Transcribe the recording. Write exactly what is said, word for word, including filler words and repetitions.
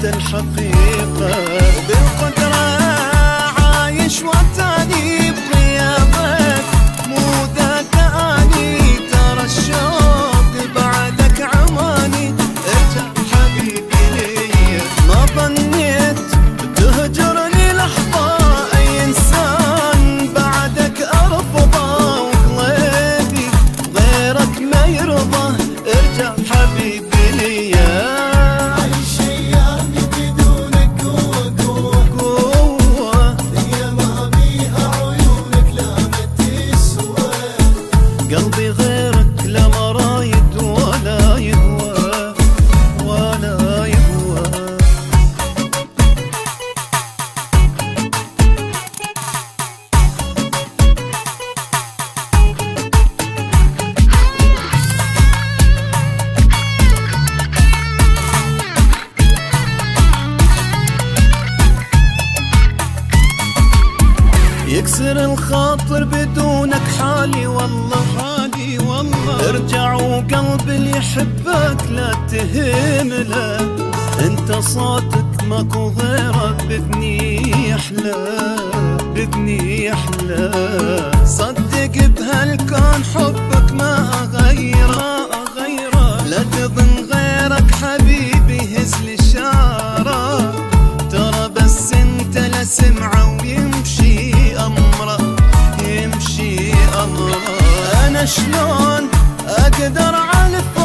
الحقيقة، بالقدرة عايش وتاني بغيابك، مو ذاك اني ترى الشوق بعدك عماني. ارجع حبيبي لي، ما ظنيت تهجرني لحظة، اي انسان بعدك ارفضه، وقلبي غيرك ما يرضى. ارجع حبيبي لي، عيش ايامي بدونك قوة قوة قوة، دنيا ما بيها عيونك لا ما تسوى، قلبي غيرك لا ما رايد ولا يهوى ولا يهوى. يكسر الخاطر بدونك حالي والله، حالي والله. ارجع وقلبي اللي يحبك لا تهمله، انت صوتك ماكو غيرك بذني احلى، بذني احلى. صدق بهالكون حبك ما اغيره، اغيره. لا تظن غيرك حبيبي هز لي شاره، ترى بس انت لا سمعه ويمشي امره، يمشي امره. انا شلون اقدر على